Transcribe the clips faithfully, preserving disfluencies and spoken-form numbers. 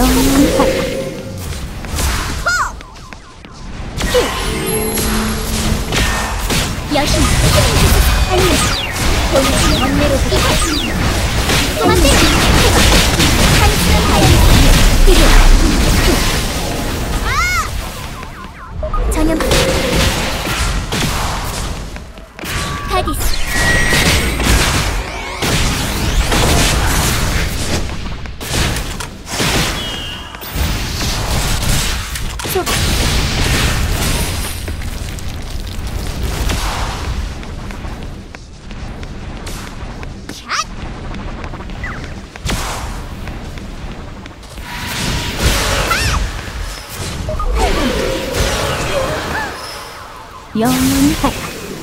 영웅 여신 아니면 본인 원내로 부탁 그만대로 한숨 하얀 필요 전염 카디스 속 영웅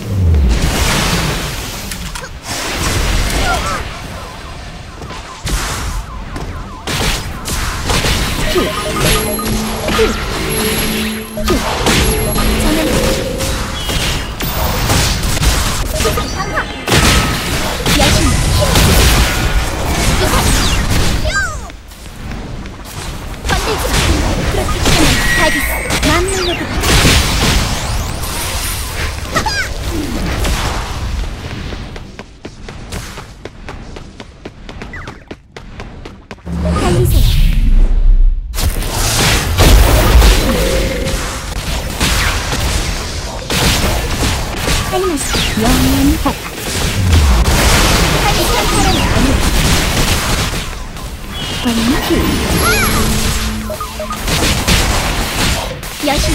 여신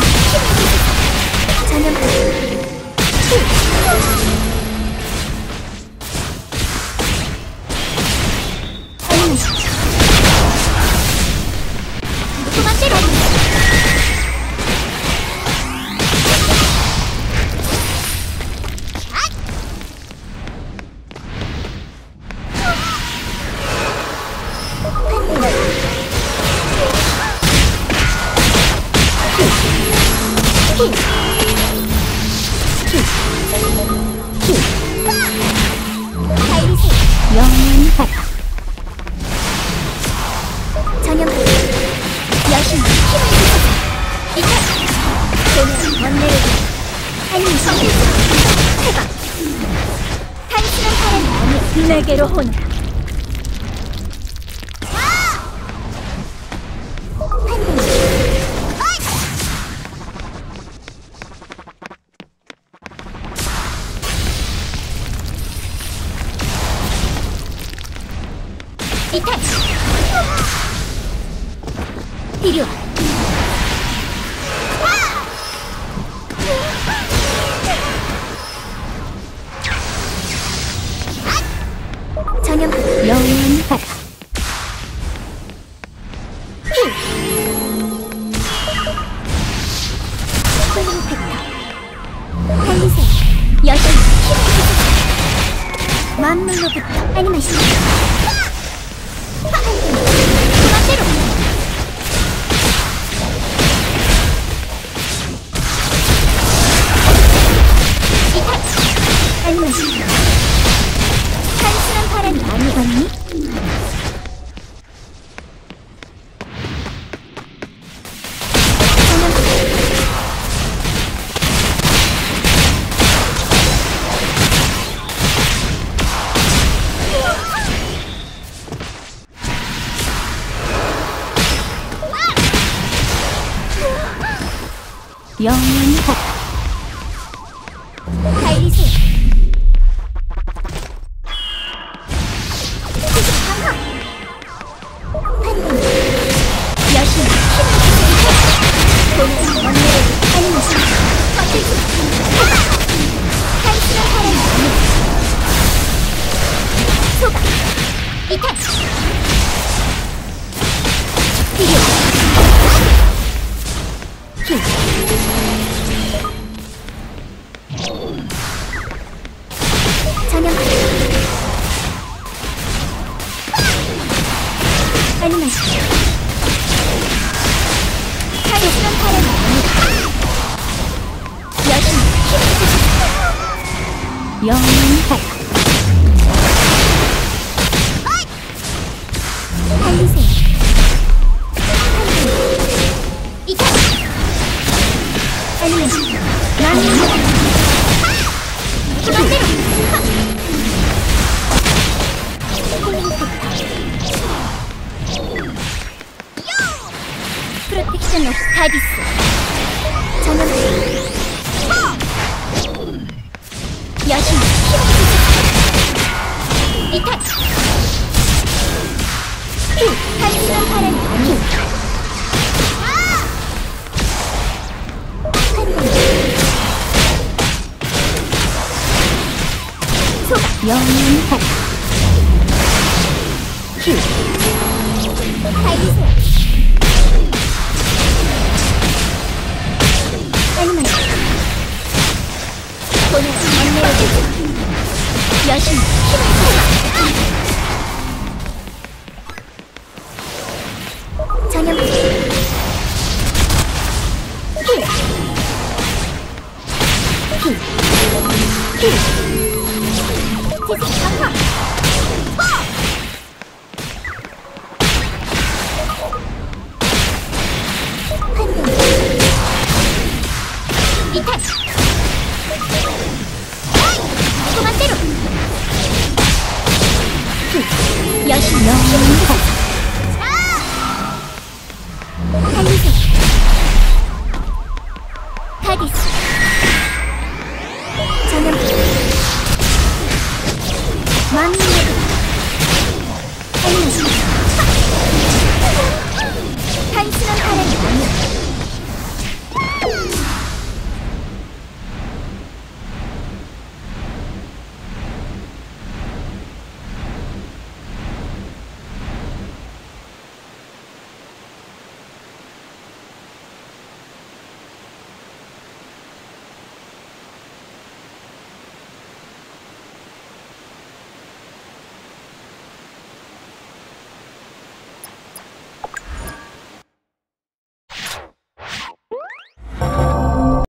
전염 그만대로 영웅 전염 여신 이탈 본인 원내를 아니면 해봐 단순한 사람이 아니야 내게로 오너라 이탈 이리와 전염 영웅 달리세요 여신 만물로부터 애니메이션 그만대로 이탈 애니메이션 단순한 바람이 아니거니? 영웅 달리세요 여신 본인 원내를 아니면서 단순한 사람이 아니야 소각 이탈 필요 전염 애니메이션 단순한 사람이 아니야 여신 영웅 달리세요 아니메이션 나는 그만대로 프로텍션 오브 가디스 전원 여신 이탈 힐 단순한 바람이 아니 소각 영혼 힐 달리세요 아니메이션 본인은 안내를 주죠 여신 힘을 소각 전염 힐 힐 힐 재생 강화 한동 이탈 그만대로 힐 여신 영혼 달리세요 가디스 전염 만물